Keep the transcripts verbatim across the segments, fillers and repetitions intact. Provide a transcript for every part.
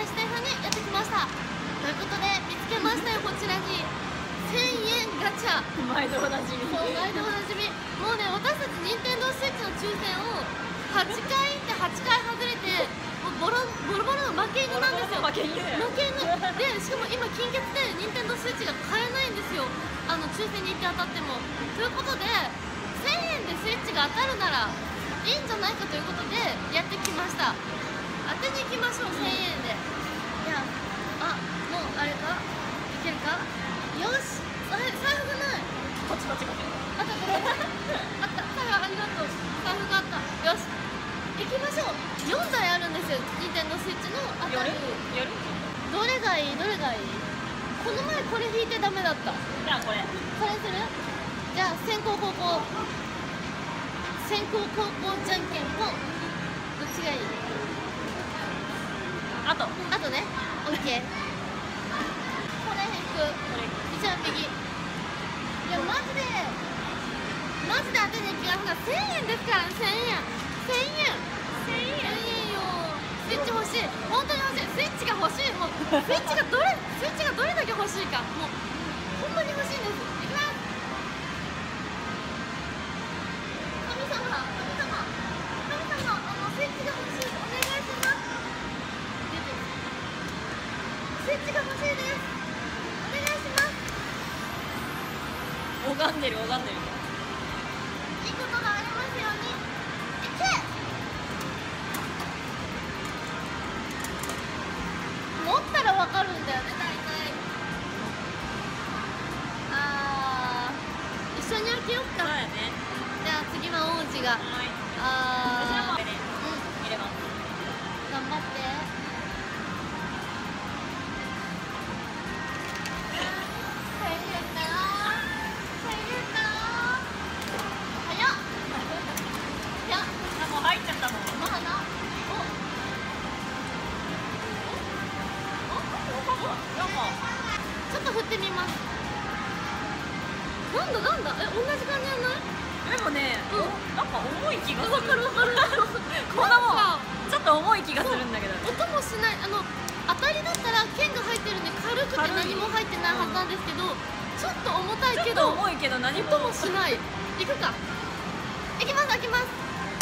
したい派にやってきました。ということで見つけましたよ、こちらにせんえんガチャ。 毎度おなじみ。 そう、毎度おなじみ。もうね、私たち任天堂スイッチの抽選をはちかいってはちかい外れて、もうボロボロボロの負け犬なんですよ。 負け犬負け犬で、しかも今金欠で任天堂スイッチが買えないんですよ、あの抽選に行って当たっても。ということでせんえんでスイッチが当たるならいいんじゃないかということでやってきました。当てに行きましょう、せんえんで。いや、あ、もうあれか、いけるか。よし、あれ、財布がない。 こっちこっちこっち。 あったあったあった、財布ありがとう。財布があった。よし、行きましょう。よんだいあるんですよ、任天堂スイッチの当たる。 夜どれがいい、どれがいい。この前これ引いてダメだった。 じゃあこれこれする。じゃあ先攻後攻、先攻後攻じゃんけんぽん。どっちがいい。 あとあとね、オッケー。これ引く。一番右。いやマジでマジで当てに行きますが、せんえんですからね。せんえんせんえんせんえんよ。スイッチ欲しい、本当に欲しい。スイッチが欲しい。もうスイッチがどれスイッチがどれだけ欲しいか、もうほんまに欲しいんです。いきます。神様神様神様、あのスイッチが欲しい、お願いします。出てる。スイッチが欲しいです、お願いします。 拝んでる拝んでる。 いいことがありますように。いけ。持ったらわかるんだよね、大体。あー、一緒に開けよっか。 そうやね。 じゃあ次は王子が。 はい。私はもあー、 うね、入れます。 頑張って。大変だー、大変だー。早っ早っ。 あ、もう入っちゃったもん。 まあな。 なんかちょっと振ってみます。なんだなんだ、え、同じ感じじゃない。 でもね、 うんなんか重い気がする。 わかるわかる。 こんなもんちょっと重い気がするんだけど。 音もしない。あの当たりだったら剣が入ってるんで軽くて何も入ってないはずなんですけど、ちょっと重たいけどちょっと重いけど何も音もしない。いくか。いきます、開きます。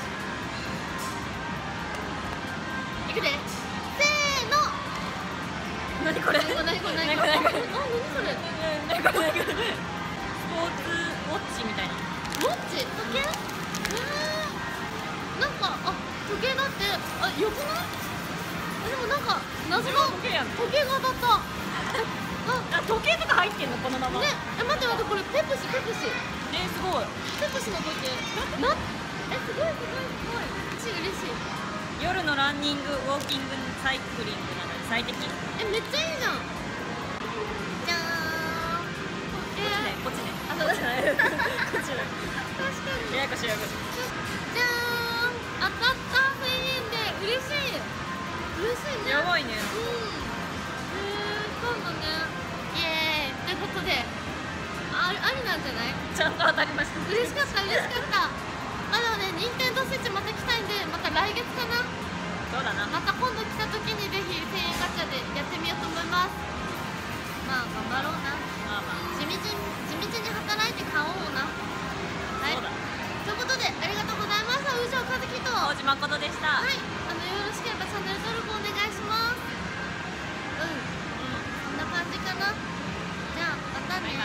いくで。せーの。 何これ？ 何これ何これ何何これ？ これ。あ、何それ。 何これ？何これ？スポーツウォッチみたいな。 ウォッチ、時計。えー、なんか、あ、時計だって、あ、よくない。でもなんか謎の時計やん。 時計が当たった。あ、 あ、時計とか入ってんのこのまま。 ね、え、待って待って、これペプシペプシえ、すごい。 ペプシの時計。な、え、すごいすごいすごい。嬉しい嬉しい。 夜のランニング、ウォーキング、サイクリングなどに最適。 え、めっちゃいいじゃん。じゃーん。時計。 こっちね。 あ、そうだ。 こっちね。こっちね。 確かに。 ややこしいややこしい。 じゃーん。当たったせんえんで嬉しい。嬉しいね。 やばいね。 うん。へえ、そうだね。イエーイ。ということで、あ、ありなんじゃない？ ちゃんと当たりました。 嬉しかった嬉しかった。あ、でもね、任天堂スイッチまた来たいんで、また来月かな。 そうだな。 また今度来た時にぜひせんえんガチャでやってみようと思います。まあ頑張ろうな。 まあまあ。 地道に地道に働いて買おうな。はい。 そうだ。 ということでありがとうございました。宇城和樹と。は大島誠でした。 い。あのよろしければチャンネル登録お願いします。うん。こんな感じかな。じゃあまたね。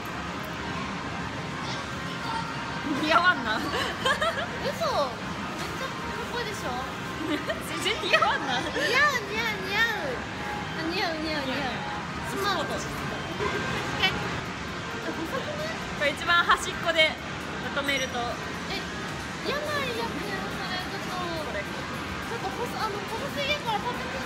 似合わんな。 嘘。めっちゃかっこいいでしょ。 全然似合わんな。 似合う似合う似合う。あ、似合う似合う似合う。スマート。確かに。あ、細くない？ これ一番端っこでまとめると。 え、やばいやつやん、それちょっと。これ。ちょっと細、あの細すぎるから食べて。